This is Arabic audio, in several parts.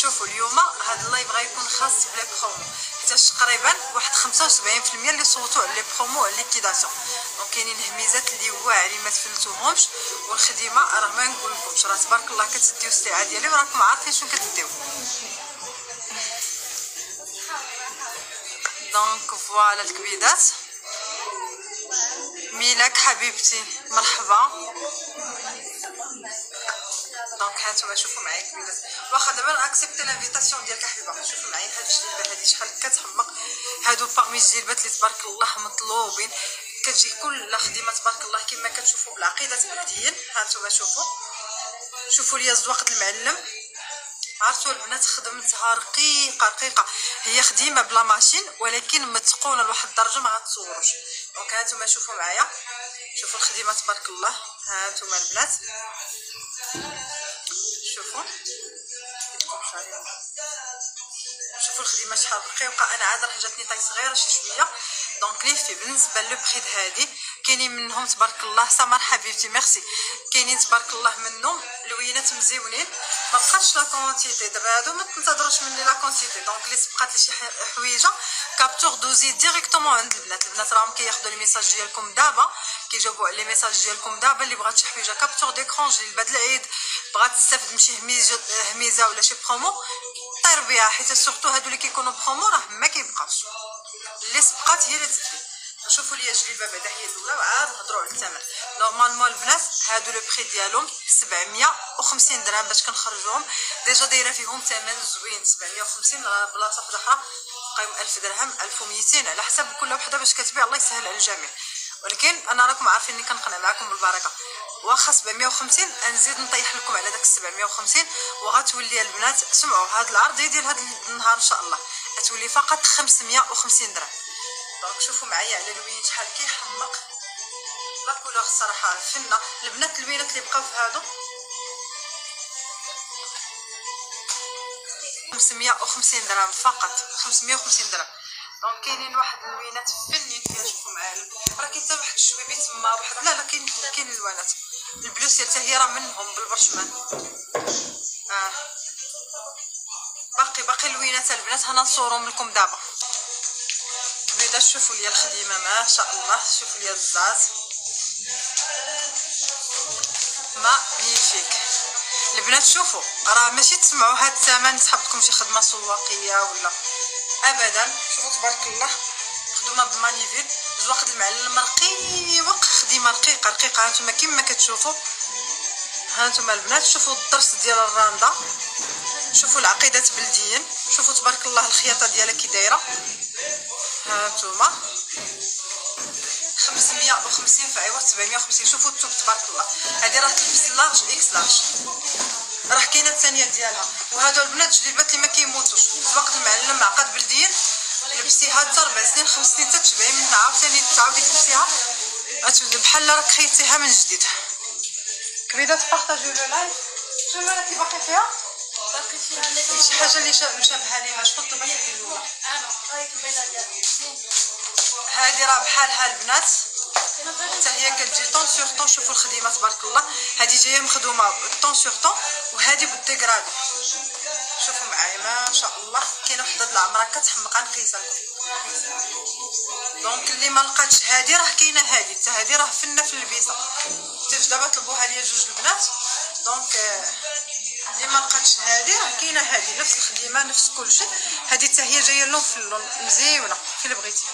شوفوا اليوم هذا اللايف غيكون خاص بلي برومو، حيت تقريبا واحد 75% اللي صوتوا على لي برومو على ليكيداسيون. دونك كاينين هميزات اللي واعرين ما تفلتوهمش، والخدمه راه ما نقول لكمش، راه تبارك الله كتديو الساعه ديالي وراكم عارفين شنو كديو. دونك فوالا الكبيدات. ميلاك حبيبتي مرحبا. دونك هانتوما شوفوا معايا الكبيدات، واخا دابا اكسبتي لانفيتاسيون ديالك حبيبه. شوفوا معايا هاد الجلبه هادي شحال كتحمق، هادو باغمي الجلبات اللي تبارك الله مطلوبين، كتجي كل خدمه تبارك الله كما كتشوفوا بالعقيدات بلديين. هانتوما شوفوا ليا الزواق المعلم. عرفتوا البنات خدمتها رقيقه، هي خديمه بلا ماشين ولكن متقونه لواحد الدرجه ما غتصوروش. دونك هانتوما شوفوا معايا، شوفوا الخدمه تبارك الله. هانتوما البنات شوفوا الخدمه شحال رقيقه. انا عاد راه جاتني طاي صغيره شي شويه. دونك لي في بالنسبه لو بري هادي كاينين منهم تبارك الله. سمر حبيبتي ميرسي. كاينين تبارك الله منهم لوينات مزيونين، ما بقاتش لا كونتيتي دابا هادو، ما تنتظروش مني لا كونتيتي. دونك لي بقات لي شي حويجه كابتور دوزي ديريكتومون عند البنات راهم كياخذوا لي ميساج ديالكم دابا، كيجاوبوا على لي ميساج ديالكم دابا. اللي بغات شي حويجه كابتور ديكرون جديد بعد العيد، بغات تستافد من شي هميزه ولا شي برومو، طير بها، حيت سورتو هادو اللي كيكونوا برومو راه ما كيبقاوش. اللي سبقات هي اللي تدي. شوفوا لي جليبه بعدا هي الاولى، وعاد نهضروا على الثمن. نورمالمون البنات هادو لو بري ديالهم 750 درهم باش كنخرجوهم. ديجا دايره فيهم ثمن زوين 750. بلاصه وحده اخرى قيم 1000 درهم 1200 على حسب كل وحده باش كتبيع. الله يسهل على الجميع، ولكن انا راكم عارفين اني كنقنع معكم بالبركه. واخا 750 نزيد نطيح لكم على داك 750، وغتولي البنات سمعوا هذا العرض ديال هذا النهار ان شاء الله غتولي فقط 550 درهم. دونك شوفوا معايا على الوين شحال كيحمق لا كولور الصراحه فنه. البنات الوينات اللي بقاو في هادو 550 درهم فقط، 550 درهم. دونك كاينين واحد الوينات فنين فيها. شوفوا معايا راه كاين حتى واحد الشويبي تما واحد لا كاين الوانات. البلوسيه حتى هي راه منهم بالبرشمان. باقي الوينات البنات هنا نصورهم لكم دابا. بدا شوفوا لي الخديمه ما شاء الله، شوفوا لي الزاز ماغنيفيك البنات. شوفوا راه ماشي تسمعوا هاد الثمن يسحبكم شي خدمه سواقيه ولا ابدا. شوفوا تبارك الله خدمه بمانيفيل، زواق المعلم رقيق، خدمه رقيقه. هانتوما كما كتشوفوا، هانتوما البنات شوفوا الضرس ديال الراندا، شوفوا العقيدات بلديين، شوفوا تبارك الله الخياطه ديالها كي دايره. هانتوما 550 في عوض 750. شوفوا الثوب تبارك الله، هذه راه تلبس لارج اكس لارج، راه كاينه الثانيه ديالها. وهادو البنات جليبات اللي ما كيموتوش، زواق المعلم معقد بلديين، لبستيها حتى 4 سنين 5 سنين تتشبعي منها، عاوتاني تعاودي تلبسيها بحال راك خيطتيها من جديد. كبيده تبارطاجيو لو لايف. شنو اللي باقي فيها؟ باقي فيها شي حاجه اللي مشابهه ليها. شكون طلبات هذه الاولى؟ انا رايك البيضه ديالها هذه راه بحالها البنات، حتى هي كتجي طون سور طون. شوفوا الخدمه تبارك الله، هذه جايه مخدومه طون سور طون، وهذه بالديكرادو. شوفوا معايا ما شاء الله، كاينه وحده د العمره كتحمق نقيسه لكم. دونك اللي ما لقاتش هذه راه كاينه هذه حتى هذه راه فنه في اللبسه. حتى دابا طلبوها ليا جوج البنات. دونك اللي ما لقاتش هذه راه كاينه هذه نفس الخدمه نفس كلشي. هذه حتى هي جايه لهم في اللون مزيونه في اللي بغيتي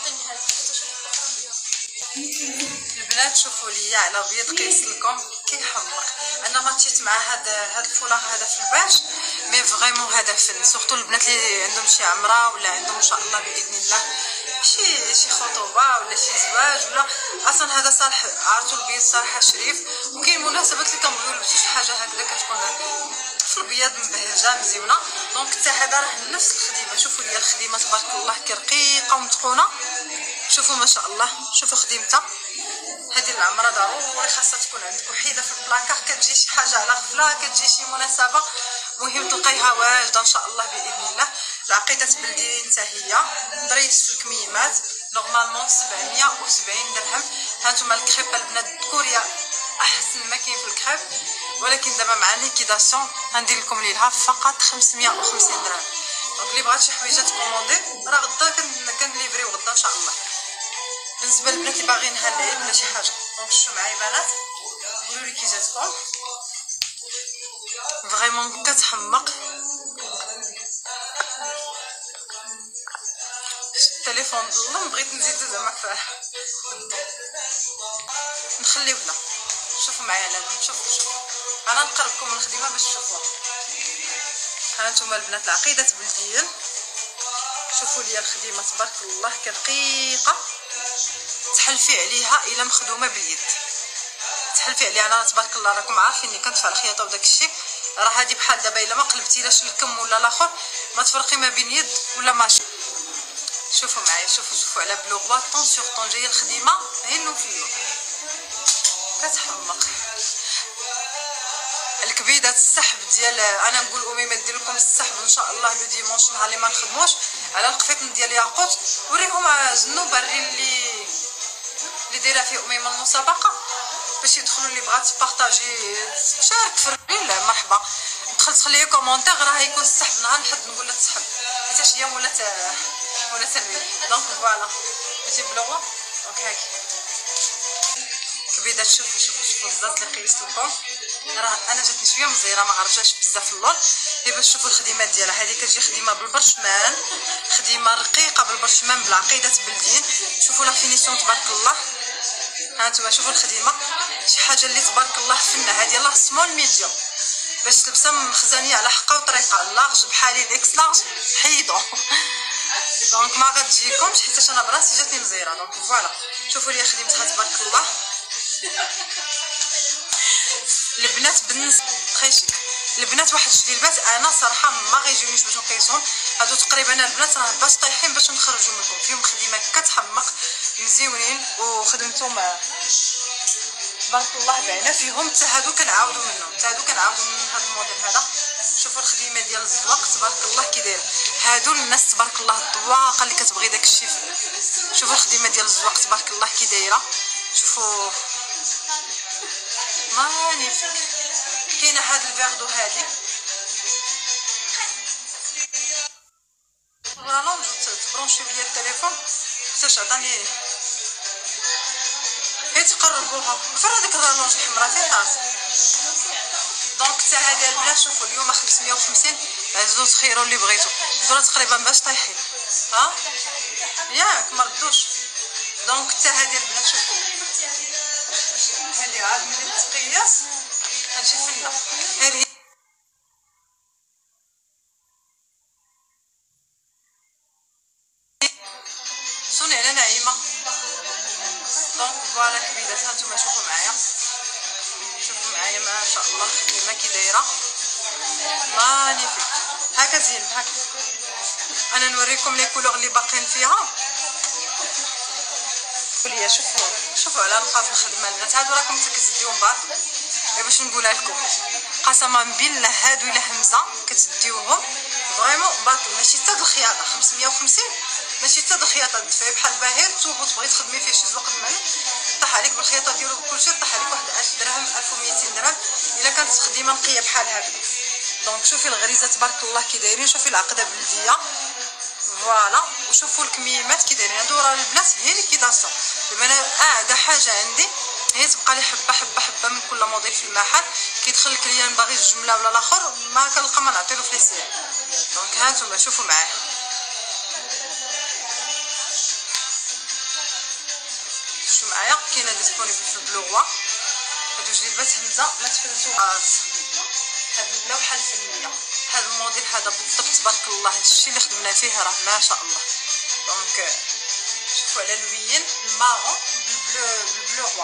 البنات. شوفوا ليا على بيض قيس لكم كيحمق. انا ماتيت مع هذا الفولاغ هذا في الباش، مي فريمون هذا فن. سورتو البنات اللي عندهم شي عمره ولا عندهم ان شاء الله باذن الله شي خطوبه ولا شي زواج ولا اصلا هذا صالح. عرفتوا البيض صراحه شريف، وكاين مناسبات اللي كنبغيو نلبسوا شي حاجه هكذا كتكون في البيض مبهجه مزيونه. دونك حتى هذا راه نفس الخدمه. شوفوا لي الخدمه تبارك الله كي رقيقه ومتقونه. شوفوا ما شاء الله، شوفوا خدمتها. هذه العمره ضروري خاصها تكون عندك وحيده في البلاكار، كتجي شي حاجه على غفله، كتجي شي مناسبه مهم تلقايها واجده ان شاء الله باذن الله. العقيدات بلديين حتى هي دريس في الكميمات نورمالمون 770 درهم. هانتوما الكريب البنات كوريا احسن ما كاين في الكريب. ولكن دابا مع ليكيداسيون غندير لكم ليها فقط 550 درهم. دونك اللي بغات شي حويجه تكوموندي راه غدا كنليفريو غدا ان شاء الله. بالنسبه للبنات اللي باغيينها العيد ولا شي حاجه، دونك شفتوا معايا بنات، قولوا لي كي جاتكم. فريمون كتحمق. التليفون ظلم، بغيت نزيد زعما نخليو هنا. شوفوا معايا لازم شوفوا انا نقربكم من الخدمه باش تشوفوها. ها انتم البنات العقيده بلديا، شوفوا لي الخدمه تبارك الله كدقيقه، تحلفي عليها الا مخدومه باليد، تحلفي عليها. انا تبارك الله راكم عارفيني كندفع الخياطه وداك الشيء، راه هذه بحال دابا الا ما قلبتيلاش الكم ولا الاخر ما تفرقي ما بين يد ولا ماشي. شوفوا معايا، شوفوا على بلوغوا طون سور طون جايه الخدمه هينو فيو كتحمق. الكبيدات السحب ديال انا نقول اميمه دير لكم السحب ان شاء الله لو ديمونش نهار اللي ما نخدموش على القفيط ديال ياقوت. وريهم الزنوبه اللي دايره فيه اميمه المسابقه باش يدخلوا اللي بغات بارطاجي شارك في الريل مرحبا. دخل تخلي كومونتير راه يكون السحب نهار نحد نقول لها تسحب حتى شي يوم ولا الريل. دونك فوالا ماشي بلوغو. دونك هاكي كبيدات. شوفوا الزاز اللي قيست لكم، راه انا جاتني شويه مزيره ما عرفتش بزاف اللون. هي باش تشوفوا الخدمات ديالها، هذه كتجي خدمه بالبرشمان، خدمه رقيقه بالبرشمان بالعقيدات بلديين. شوفوا لا فينيسيون تبارك الله. ها انتم شوفوا الخدمه، شي حاجه اللي تبارك الله فنه. هذه يلاه سمول ميديوم باش تلبسها مخزنيه على حقها وطريقه. لارج بحالي الاكس لارج حيدو. دونك ما غتجيكمش حيت انا براسي جاتني مزيره. دونك فوالا شوفوا لي خدمتها تبارك الله. البنات بالنسبه خيشيك البنات واحد جديلبات انا صراحه ما غيجيونيش باش نقيسهم. هادو تقريبا البنات راه باش طايحين باش نخرجوا منكم، فيهم خدمه كتحمق مزيونين وخدمتهم تبارك الله باينه فيهم. حتى هادو كنعاودوا منهم، من هذا الموديل هذا. شوفوا الخدمه ديال الزواق تبارك الله كي دايره. هادو الناس تبارك الله الذواقه اللي كتبغي داك الشيء. شوفوا الخدمه ديال الزواق تبارك الله كي دايره. شوفوا مانيفيك. كاينه هاد الفيردو هادي رالونج تبرونشي بيا التليفون حتى عطاني هي تقربوها فين هذيك الرالونج الحمراء فين طاس. دونك حتى هادي البنات شوفوا اليوم 550 عزو تخيروا اللي بغيتو. دوره تقريبا باش طايحين ها ياك ما ردوش. دونك حتى هادي البنات شوفوا هادي عاد ملي تقياس غتجي فينا. هذه صوني على نعيمه. دونك فوالا كبيدات هانتوما شوفوا معايا ما شاء الله الخدمه كي دايره مانيفيك. هكا زين هكا. انا نوريكم لي كولور اللي باقيين فيها. وليا شوفوا على نقاط الخدمه البنات. هادو راكم كتديوهم باطل باش نقولها لكم قسما بالله. هادو الا همزه كتديوهم فريمون باطل، ماشي حتى الخياطه 550 ماشي حتى الخياطه دفعي بحال باهر توبو تبغي تخدمي فيه شي زوق المال طاح عليك بالخياطه ديالو بكلشي طاح عليك واحد 1000 درهم 1200 درهم الا كانت خديمه نقيه بحال هكا. دونك شوفي الغريزه تبارك الله كي دايرين. شوفي العقده بلديه فوالا. وشوفوا الكميمات كي دايرين. هادو راه البنات هي ليكيداسيون. انا اعدى حاجه عندي هي تبقى لي حبه من كل موديل في المحل. كيدخل الكليان باغي الجمله ولا الاخر ما كنلقى ما نعطيلو في ليسير. دونك ها نتوما شوفوا معايا. شوفوا معايا كاينه ديسپونيبل في البلوغوا. هادو جلبات همزه ما تفلتوهاش. هاد اللوحه الفنيه هاد الموديل هذا بالضبط تبارك الله. هادشي اللي خدمنا فيه راه ما شاء الله. دونك شوفوا على اللوين المارون بالبلو روا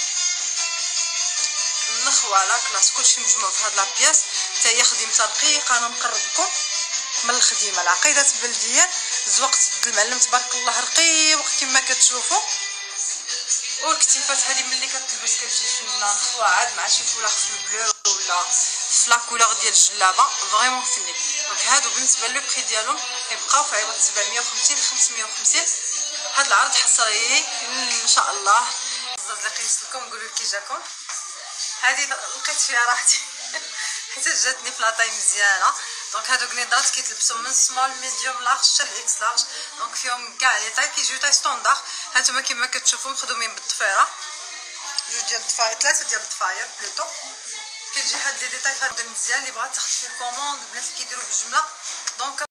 النخواله كلاس كلشي مجموع في هاد لابياس. حتى هي خدمتها رقيقه. انا نقرب لكم من الخدمه العقيدات بلديه. الزواق المعلم تبارك الله رقيق كما كتشوفوا. والكتيفات هذه ملي كتلبس كتجي فنه نخوه عاد مع شي فولاغ في البلو ولا في لا كولور ديال الجلابه فريمون فني. دونك هادو بالنسبه لو بري ديالهم كيبقاو في عوض 750 550. هاد العرض حصري ان شاء الله. الزاز اللي قيست لكم قولوا كي جاكم. هذه لقيت فيها راحتي حيت جاتني في لاطاي مزيانه. دونك هادوك نظارات كيتلبسوا من سمول ميديوم لارج حتى الاكس لارج، دونك فيهم كاع لي طاي، كيجيو طاي ستوندار. هانتوما كيما كتشوفوا مخدومين بالضفيره، جوج ديال الضفاير، 3 ديال الضفاير بلوتو. كتجي هاد لي ديتاي فهاد مزيان اللي بغات تاخد فيه كوموند، البنات اللي كيديروا بالجمله. دونك